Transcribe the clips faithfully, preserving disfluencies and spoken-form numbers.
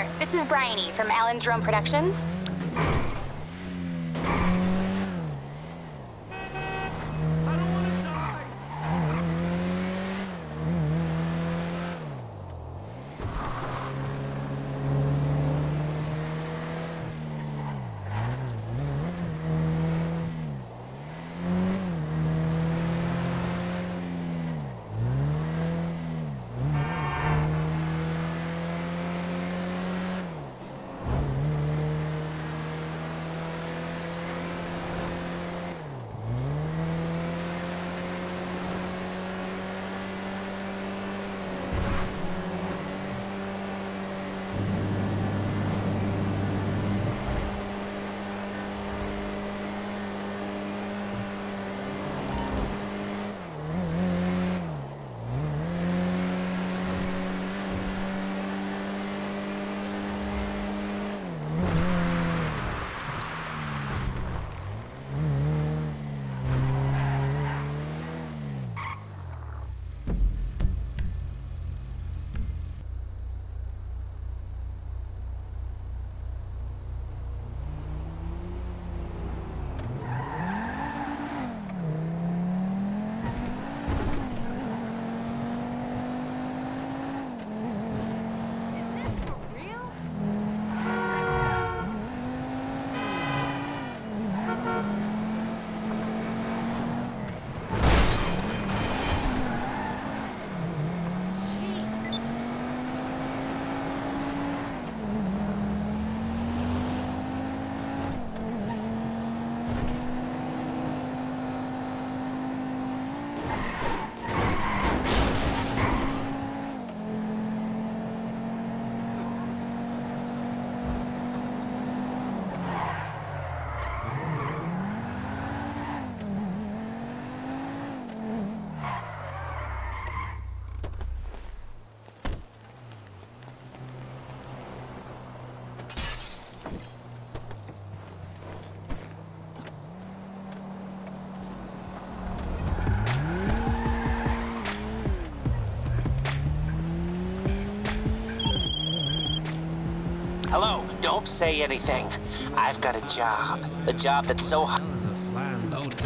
there. This is Bryony from Alan Jerome Productions. Hello, don't say anything. I've got a job. A job that's so hot. That was a flying lotus.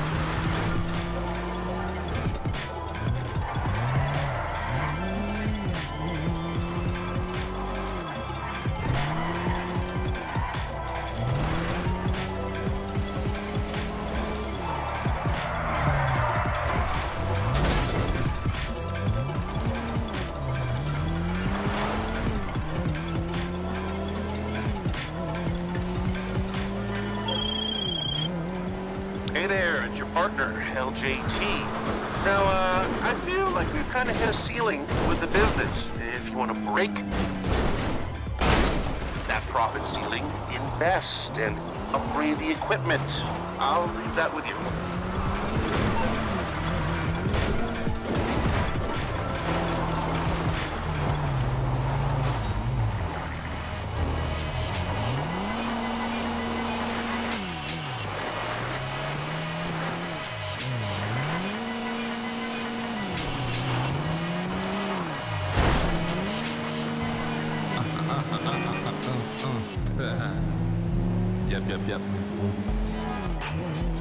Hey there, it's your partner, L J T. Now, uh, I feel like we've kind of hit a ceiling with the business. If you want to break that profit ceiling, invest and upgrade the equipment. I'll leave that with you. Yep, yep, yep.